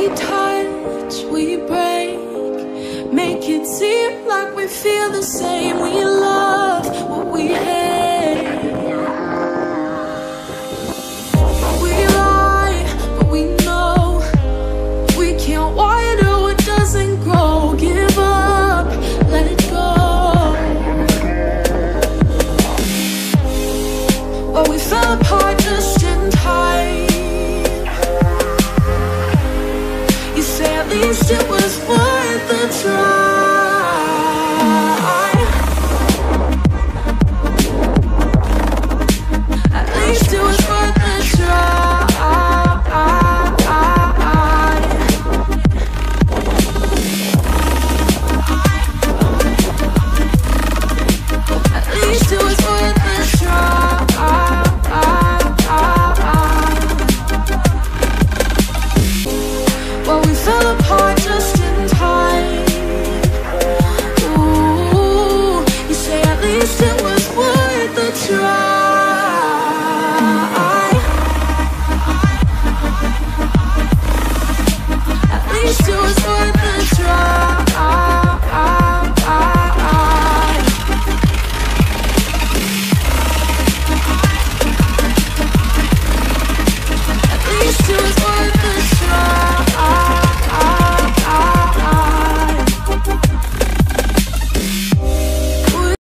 We touch, we break, make it seem like we feel the same. We love what we hate. We lie, but we know we can't water what doesn't grow. Give up, let it go. Well, we fell apart just in time. You say at least it was worth the try.